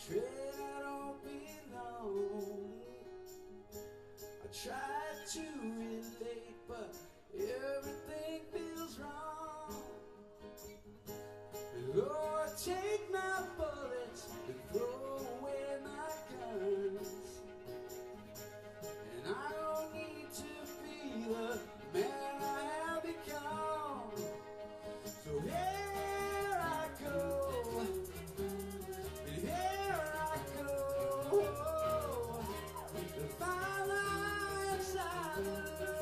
Afraid I don't belong. I tried to relate, but everything feels wrong. Lord, take my bullets and throw away my guns. And I don't need to be the man I have become. So here I go, and here I go, to find the inside the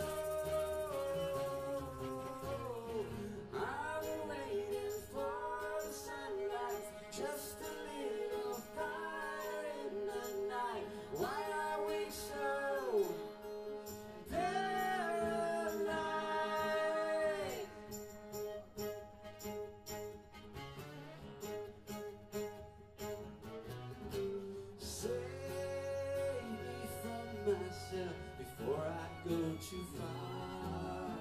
low. I'm waiting for the sunlight, just a little fire in the night. Why are we so paralyzed? Save me from myself before I go too far.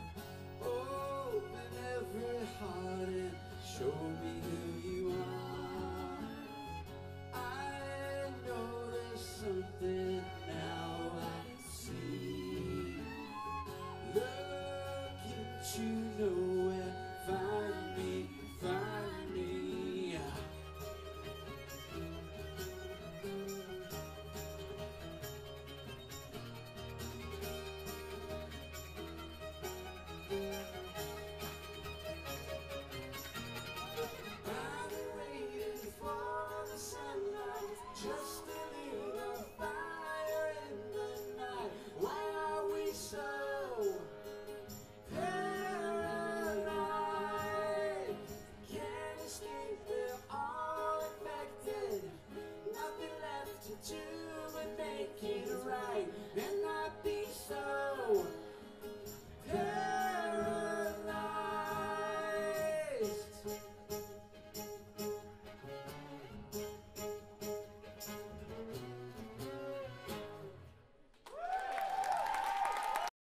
Open every heart and show me who you are. I know there's something